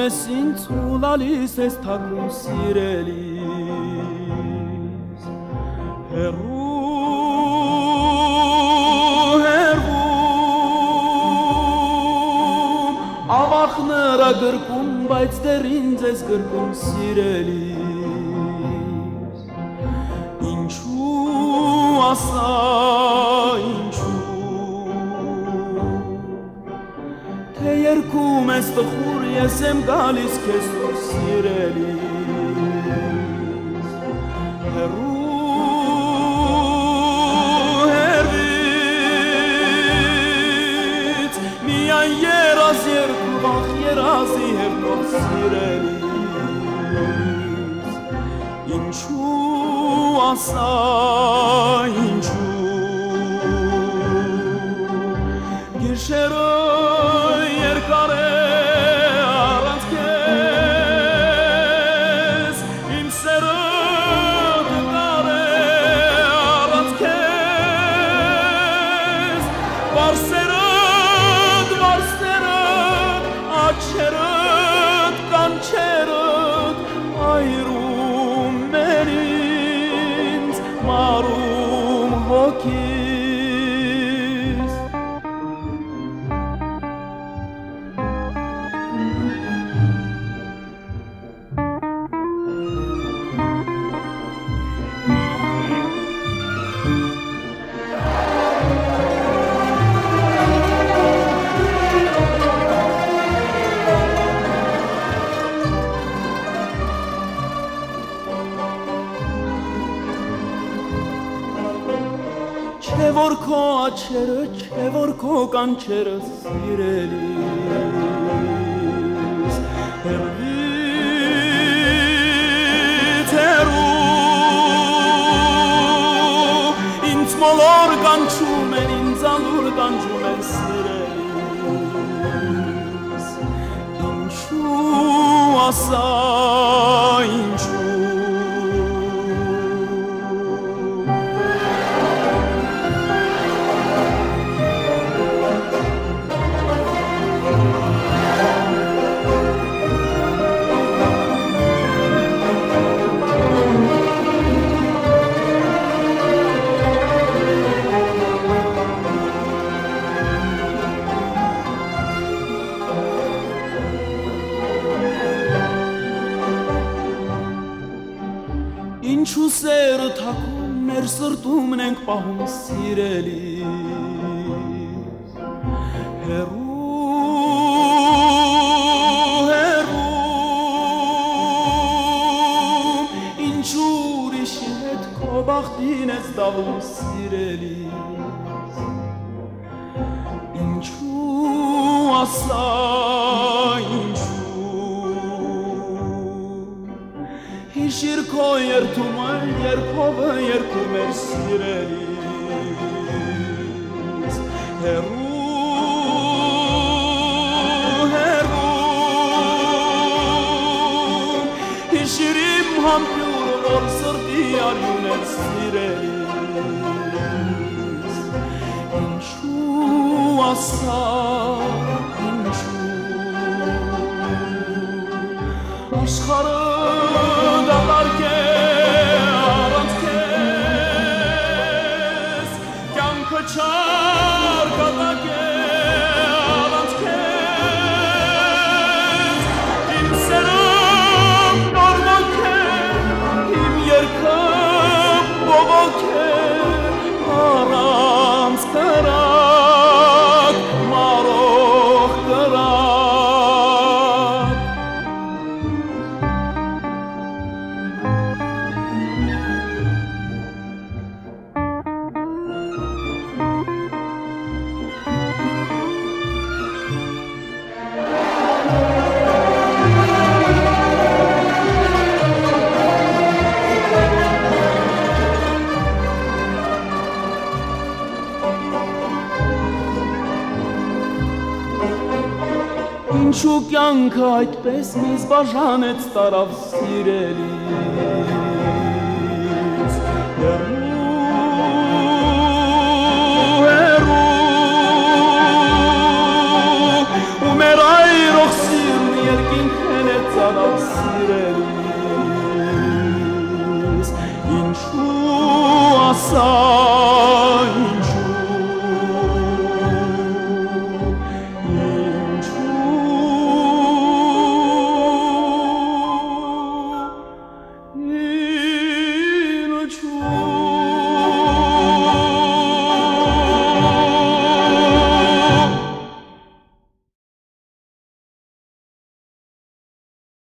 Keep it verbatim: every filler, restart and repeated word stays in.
ես ինձ ու լալիս ես թակում սիրելիս հեռու հեռվում ավախները գրկում բայց դեռ ինձ ես գրկում սիրելիս ինչու ասա ինչու թե երկում ես տխուր ես եմ գալիս քեզ դուր սիրելիս հեռու հեռվից միայն երազ երկու վախ երազի հեռնող սիրելիս ինչու ասա ինչու գիշերը երկար է առանց քեզ իմ սերը դար է առանց քեզ վարսերդ վարսերդ աչերդ կանչերդ այրում են ինձ մարում հոգի Չէ որ քո աչերը, չէ որ քո կանչերը սիրելիս հեռվից հեռու ինձ մոլոր կանչում են, ինձ անուր կանչում են սիրելիս ինչու ասա ինչու Ինչու սերը թակում մեր սրտումն ենք պահում սիրելիս հեռու հեռու ինչու ուրիշի հետ քո բախտին ես դաղում սիրելիս ինչու ասա ինչու Հիշիր քո երթումը, երբովը երգում էր սիրելիս հեռու հեռու Հիշիր իմ համբյուրը, որ սրտի արյուն էր սիրելիս Ինչու ասա ինչու աշխարհը դատարկ է առանց քեզ կյանքը չարկատակ է առանց քեզ իմ սերը նորմոք է իմ երգը բողոք է առանց կրակ մարող կրակ Ինչու կյանքը այդպես մեզ բաժանեց տարավ սիրելիս հեռու հեռու ու մեր այրող սիրն երկինքն Sirelis, ինչու ասա